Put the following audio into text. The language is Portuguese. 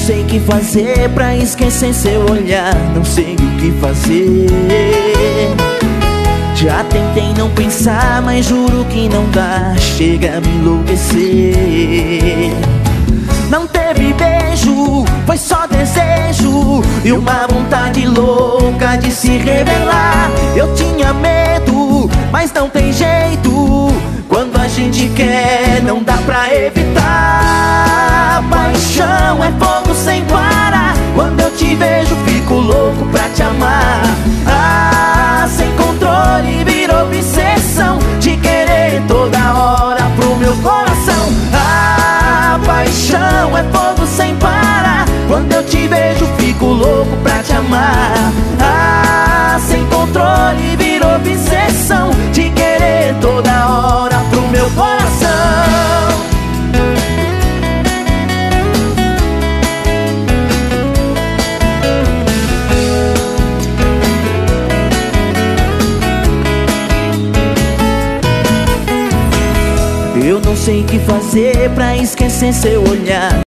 sei o que fazer pra esquecer seu olhar. Não sei o que fazer. Já tentei não pensar, mas juro que não dá. Chega a me enlouquecer. Não teve beijo, foi só desejo e uma vontade louca de se revelar. Eu tinha medo, mas não tem jeito. Quando a gente quer, não dá pra evitar. Paixão é fogo sem parar. Quando eu te vejo, fico louco pra te amar. Ah, sem controle virou obsessão de querer toda hora pro meu coração. Ah, paixão é fogo sem parar. Quando eu te vejo, fico louco pra te amar. Ah, sem controle virou obsessão de querer toda hora pro meu coração. Eu não sei o que fazer pra esquecer seu olhar.